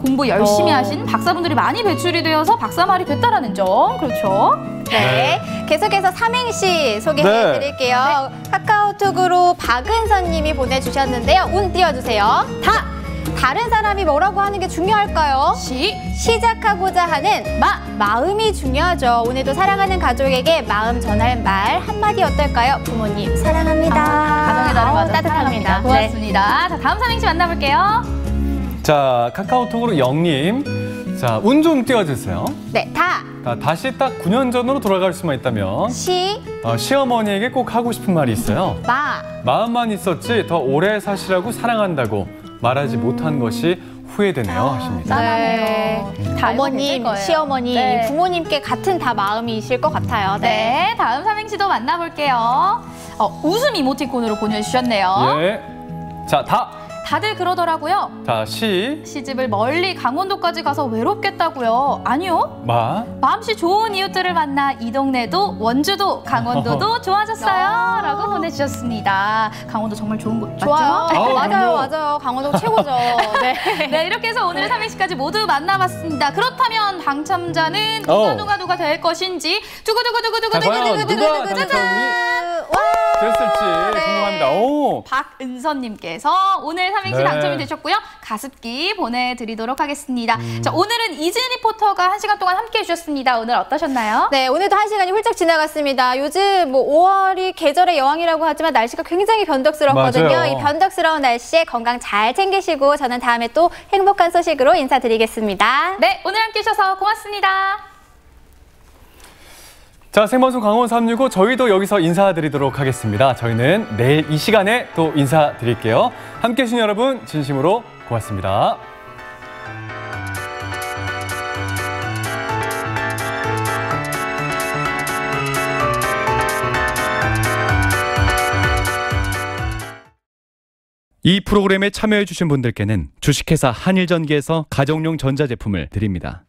공부 열심히 어. 하신 박사분들이 많이 배출이 되어서 박사말이 됐다라는 점. 그렇죠? 네. 계속해서 삼행시 소개해 네. 드릴게요. 카카오톡으로 박은선 님이 보내주셨는데요. 운 띄워주세요. 다! 다른 사람이 뭐라고 하는 게 중요할까요? 시. 시작하고자 하는 마. 마음이 중요하죠. 오늘도 사랑하는 가족에게 마음 전할 말 한마디 어떨까요? 부모님 사랑합니다. 아, 가정의 달을 맞아 따뜻합니다. 사랑합니다. 고맙습니다. 자, 다음 삼행시 만나볼게요. 자, 카카오톡으로 영님. 자, 운 좀 띄워주세요. 네, 다. 자, 다시 딱 구 년 전으로 돌아갈 수만 있다면 시. 어, 시어머니에게 꼭 하고 싶은 말이 있어요. 마. 마음만 있었지 더 오래 사시라고 사랑한다고 말하지 못한 것이 후회되네요 하십니다. 네. 다 어머님, 거예요. 시어머니, 네. 부모님께 같은 다 마음이실 것 같아요. 네. 네, 다음 삼행시도 만나볼게요. 어, 웃음 이모티콘으로 보내주셨네요. 예. 자, 다. 다들 그러더라고요. 자, 시. 시집을 멀리 강원도까지 가서 외롭겠다고요. 아니요. 마. 마음씨 좋은 이웃들을 만나 이 동네도 원주도 강원도도 좋아졌어요. 라고 보내주셨습니다. 강원도 정말 좋은 곳 맞죠? 좋아요. 아우, 맞아요, 뭐. 맞아요. 강원도 최고죠. 네. 네, 이렇게 해서 오늘 삼행시까지 모두 만나봤습니다. 그렇다면 당첨자는 누가 어. 누가 누가 될 것인지 두구두구두구두구 자, 과연 누가 당첨이 됐을지 네. 궁금합니다. 오. 박은선님께서 오늘 삼행시 네. 당첨이 되셨고요. 가습기 보내드리도록 하겠습니다. 자, 오늘은 이지은 리포터가 한 시간 동안 함께해 주셨습니다. 오늘 어떠셨나요? 네, 오늘도 한 시간이 훌쩍 지나갔습니다. 요즘 뭐 오월이 계절의 여왕이라고 하지만 날씨가 굉장히 변덕스럽거든요. 맞아요. 이 변덕스러운 날씨에 건강 잘 챙기시고 저는 다음에 또 행복한 소식으로 인사드리겠습니다. 네, 오늘 함께해 주셔서 고맙습니다. 자, 생방송 강원 삼육오 저희도 여기서 인사드리도록 하겠습니다. 저희는 내일 이 시간에 또 인사드릴게요. 함께해 주신 여러분 진심으로 고맙습니다. 이 프로그램에 참여해 주신 분들께는 주식회사 한일전기에서 가정용 전자제품을 드립니다.